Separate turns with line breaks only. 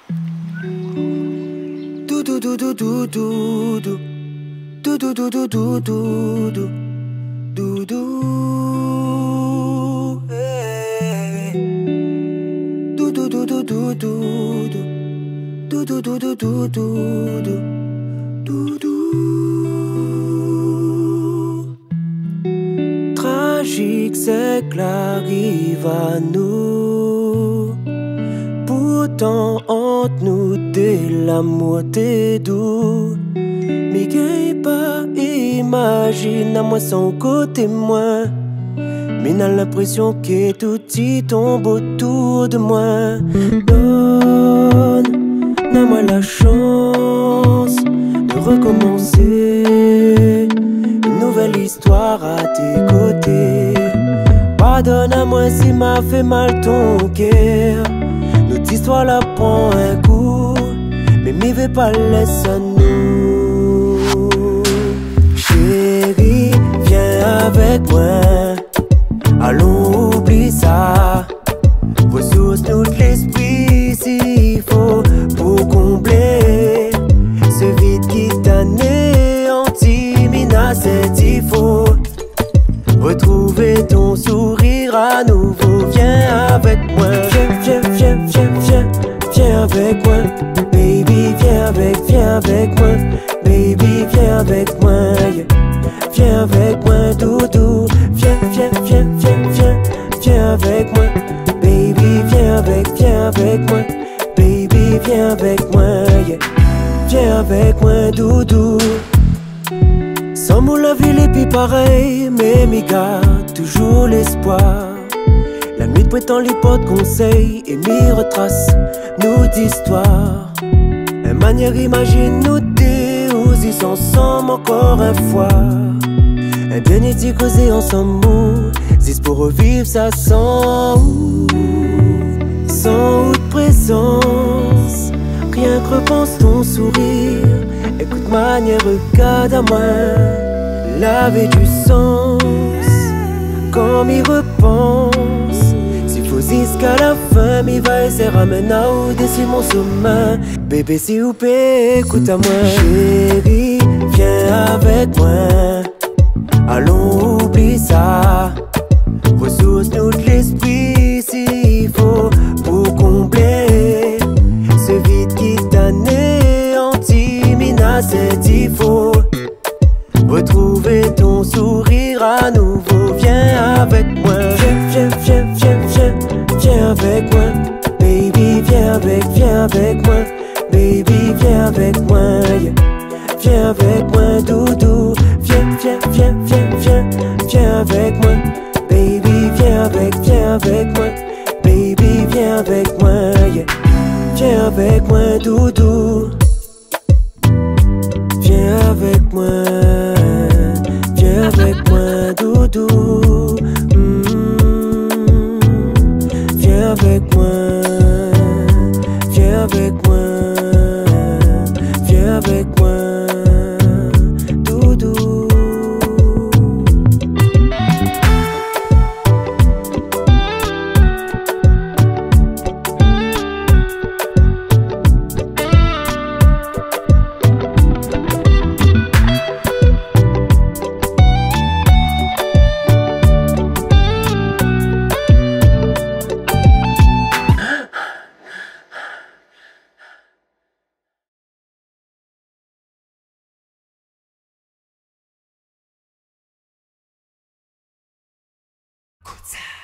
Do do do do do do do do do do do do do do do hey. Do do do do do do do do do do do do do. Tragique c'est que l'arrive à nous. Pourtant entre nous dès l'amour t'es doux. Mais qu'est pas imagine à moi son côté moi. Mais n'a l'impression que tout y tombe autour de moi. Donne-moi la chance de recommencer une nouvelle histoire à tes côtés. Pardonne-moi si m'a fait mal ton cœur. Notre histoire la prend un coup, mais m'y vais pas laisser à nous. Chérie, viens avec moi. Allons, oublie ça. Ressource-nous de l'esprit s'il faut pour combler ce vide qui t'anéantit. Mina, c'est il faut retrouver ton sourire à nouveau. Viens avec moi. Viens avec moi. Baby, viens avec moi. Baby, viens avec moi. Yeah. Viens avec moi, doudou. Viens avec moi. Baby, viens avec moi. Baby, viens avec moi. Yeah. Viens avec moi, doudou. Sans mots la ville est plus pareil, mais m'y garde toujours l'espoir. La nuit prétend les potes conseils et m'y retrace nous d'histoire. Un manière imagine nous deux aussi ensemble encore une fois. Un bien-être causé ensemble, c'est pour revivre ça sans de présence. Rien que repense ton sourire. Écoute manière, regarde à moi. Laver du sens. Comme il repense. S'il faut jusqu'à la fin, il va essayer de ramener à dessus mon sommeil. Bébé, s'il vous plaît, écoute à moi. Chérie, viens avec moi. Allons, oublie ça. Ressource-nous de l'esprit s'il faut pour combler ce vide qui t'anéantit. Mina, c'est il faut retrouver ton sourire à nouveau. Viens avec moi. Viens avec moi. Baby, viens avec moi. Baby, viens avec moi. Yeah. Viens avec moi, doudou. Viens avec moi. Baby, viens avec moi. Baby, viens avec moi. Yeah. Viens avec moi, doudou. Viens avec moi. Viens avec moi, doudou. Viens avec moi. Viens avec moi. Viens avec moi, doudou. Écoute ça.